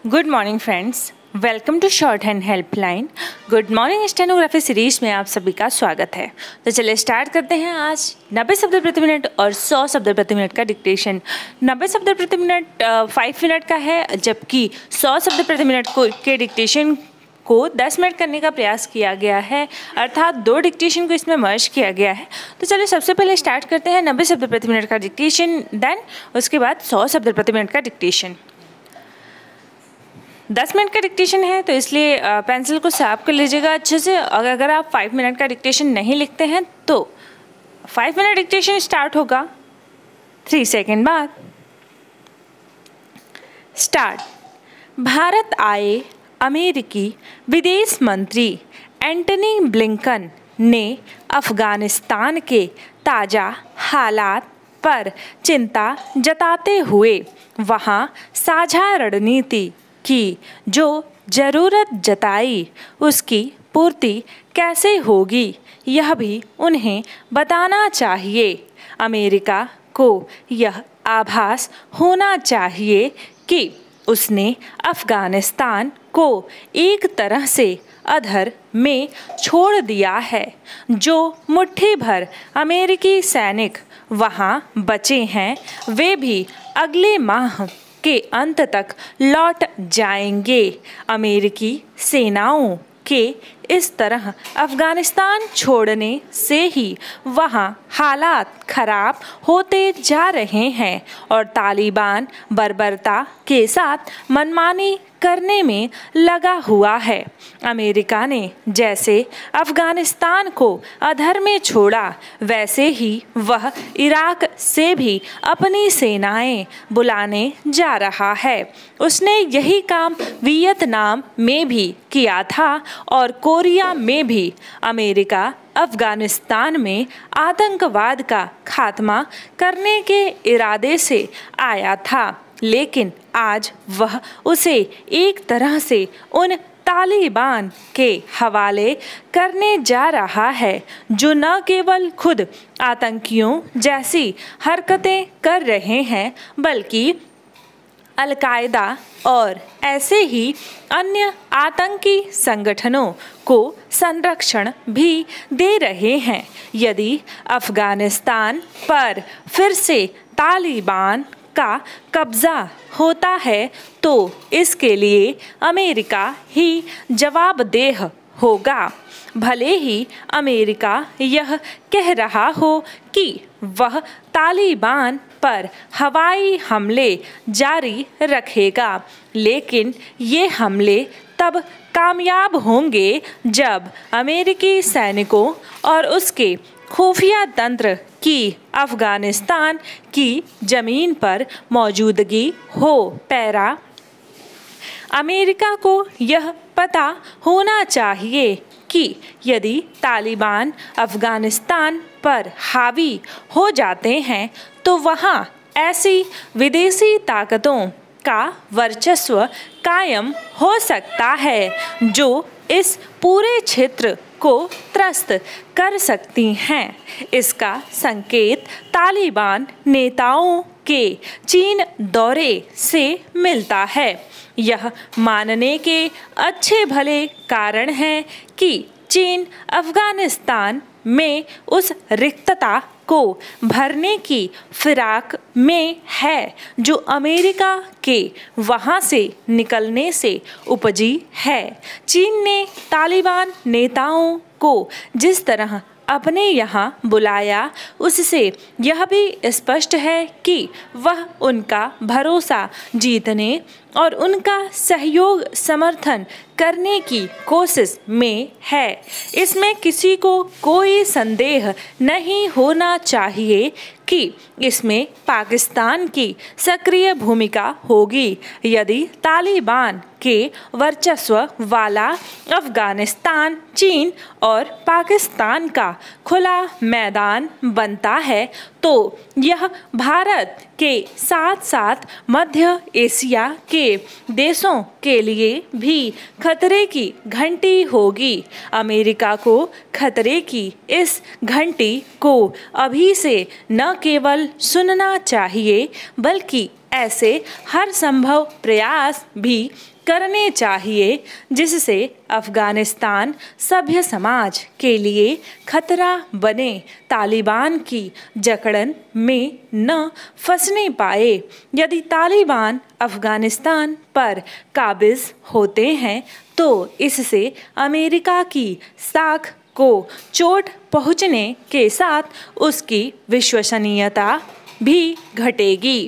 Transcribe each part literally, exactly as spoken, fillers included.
Good morning friends, welcome to shorthand helpline. Good morning stenography series में आप सभी का स्वागत है। तो चलिए स्टार्ट करते हैं आज नब्बे शब्द प्रति मिनट और सौ शब्द प्रति मिनट का डिक्टेशन। नब्बे शब्द प्रति मिनट फाइव मिनट का है, जबकि सौ शब्द प्रति मिनट को के डिक्टेशन को दस मिनट करने का प्रयास किया गया है, अर्थात दो डिक्टेशन को इसमें मर्ज किया गया है। तो चलिए सबसे पहले स्टार्ट करते हैं नब्बे शब्द प्रति मिनट का डिक्टेशन, देन उसके बाद सौ शब्द प्रति मिनट का डिक्टेशन। दस मिनट का डिक्टेशन है तो इसलिए पेंसिल को साफ कर लीजिएगा अच्छे से। अगर आप फाइव मिनट का डिक्टेशन नहीं लिखते हैं तो फाइव मिनट डिक्टेशन स्टार्ट होगा थ्री सेकेंड बाद। स्टार्ट। भारत आए अमेरिकी विदेश मंत्री एंटनी ब्लिंकन ने अफ़गानिस्तान के ताज़ा हालात पर चिंता जताते हुए वहां साझा रणनीति की जो ज़रूरत जताई उसकी पूर्ति कैसे होगी यह भी उन्हें बताना चाहिए। अमेरिका को यह आभास होना चाहिए कि उसने अफ़गानिस्तान को एक तरह से अधर में छोड़ दिया है। जो मुट्ठी भर अमेरिकी सैनिक वहां बचे हैं वे भी अगले माह के अंत तक लौट जाएंगे। अमेरिकी सेनाओं के इस तरह अफ़गानिस्तान छोड़ने से ही वहाँ हालात ख़राब होते जा रहे हैं और तालिबान बर्बरता के साथ मनमानी करने में लगा हुआ है। अमेरिका ने जैसे अफ़गानिस्तान को अधर में छोड़ा वैसे ही वह इराक से भी अपनी सेनाएं बुलाने जा रहा है। उसने यही काम वियतनाम में भी किया था और कोरिया में भी। अमेरिका अफ़गानिस्तान में आतंकवाद का खात्मा करने के इरादे से आया था, लेकिन आज वह उसे एक तरह से उन तालिबान के हवाले करने जा रहा है जो न केवल खुद आतंकियों जैसी हरकतें कर रहे हैं बल्कि अल-कायदा और ऐसे ही अन्य आतंकी संगठनों को संरक्षण भी दे रहे हैं। यदि अफ़गानिस्तान पर फिर से तालिबान का कब्ज़ा होता है तो इसके लिए अमेरिका ही जवाबदेह होगा। भले ही अमेरिका यह कह रहा हो कि वह तालिबान पर हवाई हमले जारी रखेगा, लेकिन ये हमले तब कामयाब होंगे जब अमेरिकी सैनिकों और उसके खुफिया तंत्र की अफ़गानिस्तान की ज़मीन पर मौजूदगी हो। पैरा। अमेरिका को यह पता होना चाहिए कि यदि तालिबान अफ़गानिस्तान पर हावी हो जाते हैं तो वहाँ ऐसी विदेशी ताकतों का वर्चस्व कायम हो सकता है जो इस पूरे क्षेत्र को त्रस्त कर सकती हैं। इसका संकेत तालिबान नेताओं के चीन दौरे से मिलता है। यह मानने के अच्छे भले कारण हैं कि चीन अफ़गानिस्तान में उस रिक्तता को भरने की फिराक में है जो अमेरिका के वहाँ से निकलने से उपजी है। चीन ने तालिबान नेताओं को जिस तरह अपने यहाँ बुलाया उससे यह भी स्पष्ट है कि वह उनका भरोसा जीतने और उनका सहयोग समर्थन करने की कोशिश में है। इसमें किसी को कोई संदेह नहीं होना चाहिए कि इसमें पाकिस्तान की सक्रिय भूमिका होगी। यदि तालिबान के वर्चस्व वाला अफ़गानिस्तान चीन और पाकिस्तान का खुला मैदान बनता है तो यह भारत के साथ साथ मध्य एशिया के देशों के लिए भी खतरे की घंटी होगी। अमेरिका को खतरे की इस घंटी को अभी से न केवल सुनना चाहिए बल्कि ऐसे हर संभव प्रयास भी करने चाहिए जिससे अफ़गानिस्तान सभ्य समाज के लिए खतरा बने, तालिबान की जकड़न में न फंसने पाए। यदि तालिबान अफ़गानिस्तान पर काबिज़ होते हैं तो इससे अमेरिका की साख को चोट पहुंचने के साथ उसकी विश्वसनीयता भी घटेगी।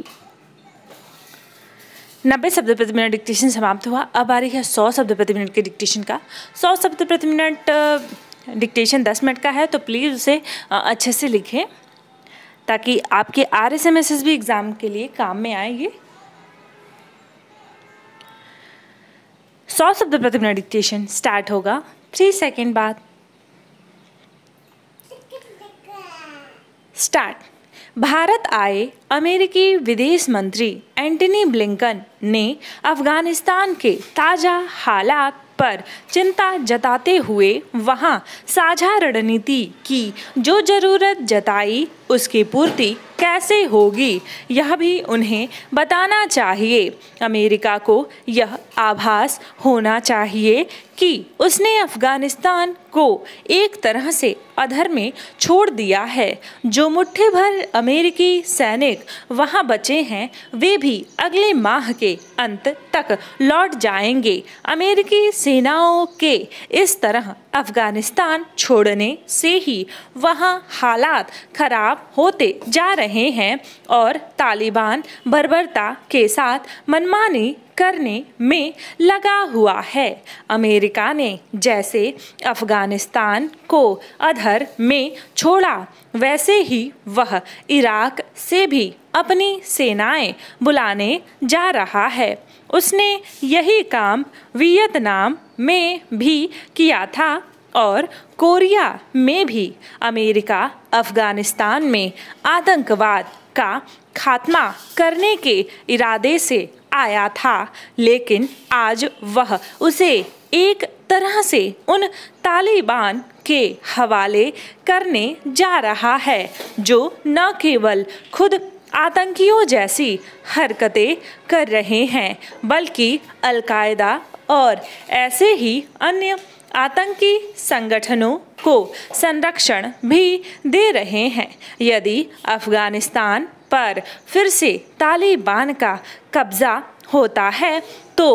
नब्बे शब्द प्रति मिनट डिक्टेशन समाप्त हुआ। अब आ रही है सौ शब्द प्रति मिनट के डिक्टेशन का। सौ शब्द प्रति मिनट डिक्टेशन दस मिनट का है, तो प्लीज़ उसे अच्छे से लिखें ताकि आपके R S M S S B exam के लिए काम में आएंगे। सौ शब्द प्रति मिनट डिक्टेशन स्टार्ट होगा थ्री सेकेंड बाद। स्टार्ट। भारत आए अमेरिकी विदेश मंत्री एंटनी ब्लिंकन ने अफ़गानिस्तान के ताज़ा हालात पर चिंता जताते हुए वहां साझा रणनीति की जो ज़रूरत जताई उसकी पूर्ति कैसे होगी यह भी उन्हें बताना चाहिए। अमेरिका को यह आभास होना चाहिए कि उसने अफ़गानिस्तान को एक तरह से अधर में छोड़ दिया है। जो मुट्ठी भर अमेरिकी सैनिक वहां बचे हैं वे भी अगले माह के अंत तक लौट जाएंगे। अमेरिकी सेनाओं के इस तरह अफ़गानिस्तान छोड़ने से ही वहां हालात खराब होते जा रहे हैं और तालिबान बर्बरता के साथ मनमानी करने में लगा हुआ है। अमेरिका ने जैसे अफ़गानिस्तान को अधर में छोड़ा वैसे ही वह इराक से भी अपनी सेनाएं बुलाने जा रहा है। उसने यही काम वियतनाम में भी किया था और कोरिया में भी। अमेरिका अफ़गानिस्तान में आतंकवाद का खात्मा करने के इरादे से आया था, लेकिन आज वह उसे एक तरह से उन तालिबान के हवाले करने जा रहा है जो न केवल खुद आतंकियों जैसी हरकतें कर रहे हैं बल्कि अल-कायदा और ऐसे ही अन्य आतंकी संगठनों को संरक्षण भी दे रहे हैं। यदि अफ़गानिस्तान पर फिर से तालिबान का कब्ज़ा होता है तो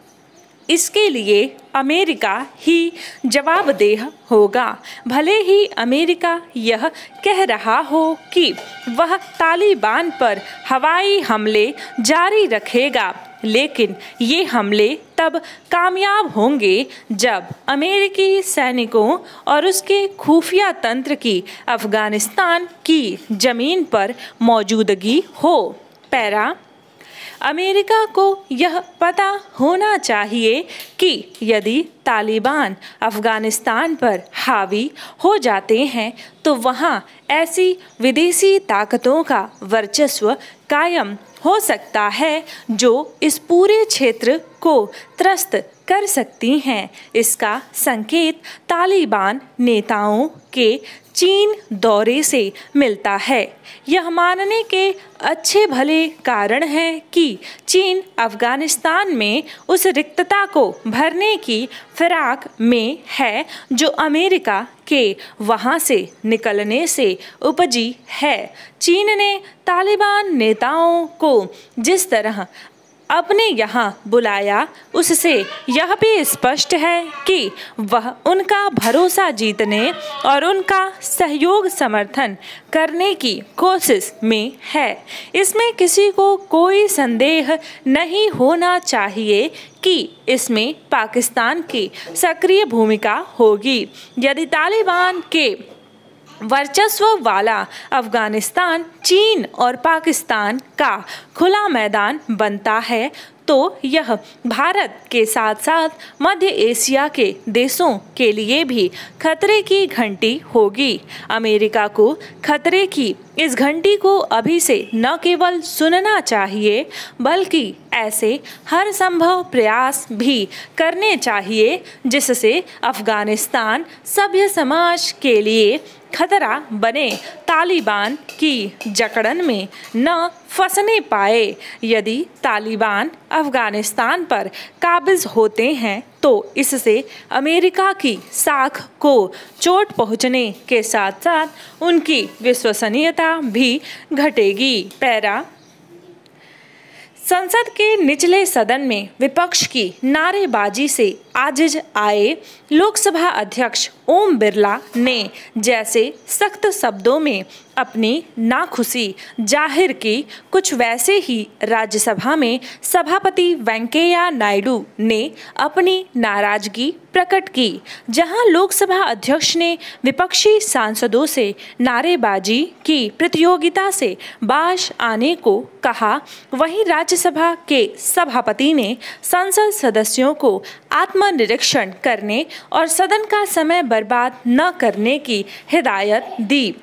इसके लिए अमेरिका ही जवाबदेह होगा। भले ही अमेरिका यह कह रहा हो कि वह तालिबान पर हवाई हमले जारी रखेगा, लेकिन ये हमले तब कामयाब होंगे जब अमेरिकी सैनिकों और उसके खुफिया तंत्र की अफ़गानिस्तान की ज़मीन पर मौजूदगी हो। पैरा। अमेरिका को यह पता होना चाहिए कि यदि तालिबान अफ़गानिस्तान पर हावी हो जाते हैं तो वहाँ ऐसी विदेशी ताकतों का वर्चस्व कायम हो सकता है जो इस पूरे क्षेत्र को त्रस्त कर सकती हैं। इसका संकेत तालिबान नेताओं के चीन दौरे से मिलता है। यह मानने के अच्छे भले कारण हैं कि चीन अफ़गानिस्तान में उस रिक्तता को भरने की फिराक में है जो अमेरिका के वहां से निकलने से उपजी है। चीन ने तालिबान नेताओं को जिस तरह अपने यहाँ बुलाया उससे यह भी स्पष्ट है कि वह उनका भरोसा जीतने और उनका सहयोग समर्थन करने की कोशिश में है। इसमें किसी को कोई संदेह नहीं होना चाहिए कि इसमें पाकिस्तान की सक्रिय भूमिका होगी। यदि तालिबान के वर्चस्व वाला अफ़गानिस्तान चीन और पाकिस्तान का खुला मैदान बनता है तो यह भारत के साथ साथ मध्य एशिया के देशों के लिए भी खतरे की घंटी होगी। अमेरिका को खतरे की इस घंटी को अभी से न केवल सुनना चाहिए बल्कि ऐसे हर संभव प्रयास भी करने चाहिए जिससे अफ़गानिस्तान सभ्य समाज के लिए खतरा बने, तालिबान की जकड़न में न फंसने पाए। यदि तालिबान अफगानिस्तान पर काबिज होते हैं तो इससे अमेरिका की साख को चोट पहुंचने के साथ साथ उनकी विश्वसनीयता भी घटेगी। पैरा संसद के निचले सदन में विपक्ष की नारेबाजी से आजिज आए लोकसभा अध्यक्ष ओम बिरला ने जैसे सख्त शब्दों में अपनी नाखुशी जाहिर की, कुछ वैसे ही राज्यसभा में सभापति वेंकैया नायडू ने अपनी नाराजगी प्रकट की। जहां लोकसभा अध्यक्ष ने विपक्षी सांसदों से नारेबाजी की प्रतियोगिता से बाज आने को कहा, वहीं राज्यसभा के सभापति ने संसद सदस्यों को आत्मनिरीक्षण करने और सदन का समय बर्बाद न करने की हिदायत दी।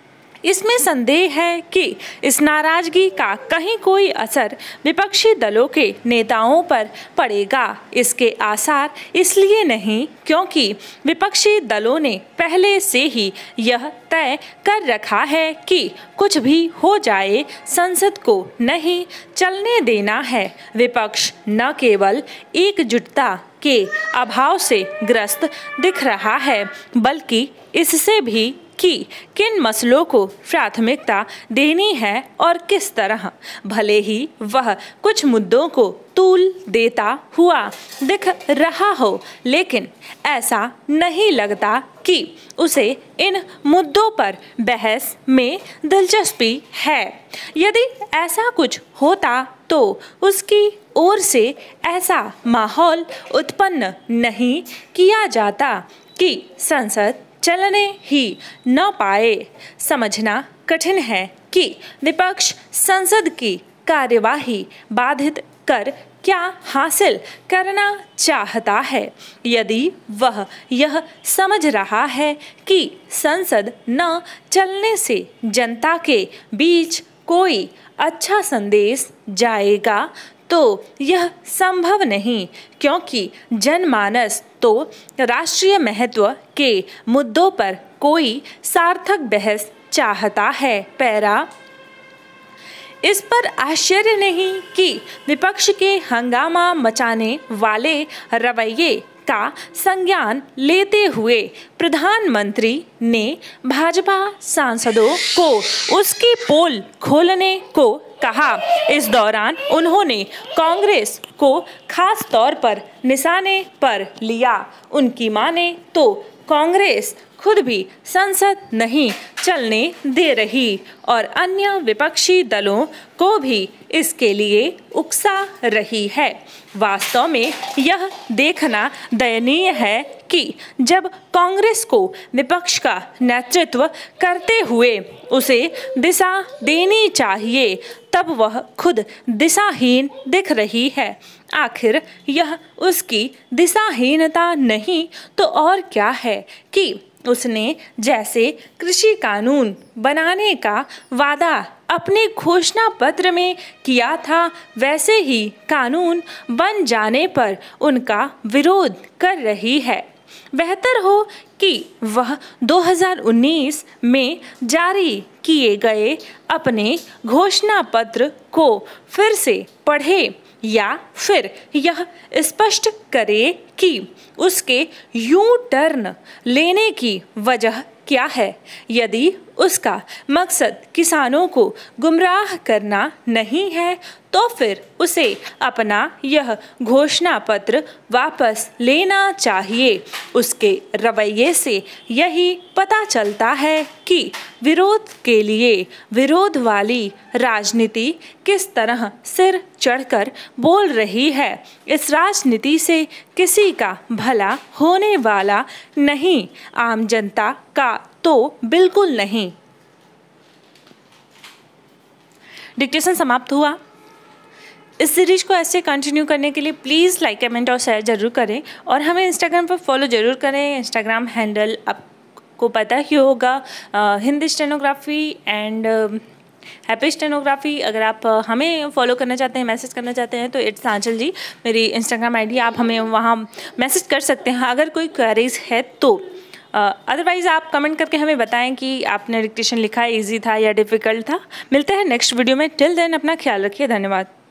इसमें संदेह है कि इस नाराजगी का कहीं कोई असर विपक्षी दलों के नेताओं पर पड़ेगा। इसके आसार इसलिए नहीं क्योंकि विपक्षी दलों ने पहले से ही यह तय कर रखा है कि कुछ भी हो जाए संसद को नहीं चलने देना है। विपक्ष न केवल एकजुटता के अभाव से ग्रस्त दिख रहा है बल्कि इससे भी कि किन मसलों को प्राथमिकता देनी है और किस तरह। भले ही वह कुछ मुद्दों को तूल देता हुआ दिख रहा हो, लेकिन ऐसा नहीं लगता कि उसे इन मुद्दों पर बहस में दिलचस्पी है। यदि ऐसा कुछ होता तो उसकी ओर से ऐसा माहौल उत्पन्न नहीं किया जाता कि संसद चलने ही न पाए। समझना कठिन है कि विपक्ष संसद की कार्यवाही बाधित कर क्या हासिल करना चाहता है। यदि वह यह समझ रहा है कि संसद न चलने से जनता के बीच कोई अच्छा संदेश जाएगा तो यह संभव नहीं, क्योंकि जनमानस तो राष्ट्रीय महत्व के मुद्दों पर कोई सार्थक बहस चाहता है। पैरा इस पर आश्चर्य नहीं कि विपक्ष के हंगामा मचाने वाले रवैये का संज्ञान लेते हुए प्रधानमंत्री ने भाजपा सांसदों को उसकी पोल खोलने को कहा। इस दौरान उन्होंने कांग्रेस को खास तौर पर निशाने पर लिया। उनकी माने तो कांग्रेस खुद भी संसद नहीं चलने दे रही और अन्य विपक्षी दलों को भी इसके लिए उकसा रही है। वास्तव में यह देखना दयनीय है कि जब कांग्रेस को विपक्ष का नेतृत्व करते हुए उसे दिशा देनी चाहिए, तब वह खुद दिशाहीन दिख रही है। आखिर यह उसकी दिशाहीनता नहीं तो और क्या है कि उसने जैसे कृषि कानून बनाने का वादा अपने घोषणा पत्र में किया था, वैसे ही कानून बन जाने पर उनका विरोध कर रही है। बेहतर हो कि वह दो हज़ार उन्नीस में जारी किए गए अपने घोषणा पत्र को फिर से पढ़े या फिर यह स्पष्ट करे कि उसके यू टर्न लेने की वजह क्या है। यदि उसका मकसद किसानों को गुमराह करना नहीं है तो फिर उसे अपना यह घोषणा पत्र वापस लेना चाहिए। उसके रवैये से यही पता चलता है कि विरोध के लिए विरोध वाली राजनीति किस तरह सिर चढ़कर बोल रही है। इस राजनीति से किसी का भला होने वाला नहीं, आम जनता का तो बिल्कुल नहीं। डिक्टेशन समाप्त हुआ। इस सीरीज को ऐसे कंटिन्यू करने के लिए प्लीज़ लाइक कमेंट और शेयर ज़रूर करें और हमें इंस्टाग्राम पर फॉलो ज़रूर करें। इंस्टाग्राम हैंडल आपको पता ही होगा, Hindi stenography and happy stenography. अगर आप हमें फॉलो करना चाहते हैं, मैसेज करना चाहते हैं तो इट्स आंचल जी मेरी इंस्टाग्राम आईडी, आप हमें वहाँ मैसेज कर सकते हैं। अगर कोई क्वेरीज है तो अदरवाइज़ आप कमेंट करके हमें बताएं कि आपने डिक्टेशन लिखा ईजी था या डिफ़िकल्ट था। मिलते हैं नेक्स्ट वीडियो में। टिल देन अपना ख्याल रखिए। धन्यवाद।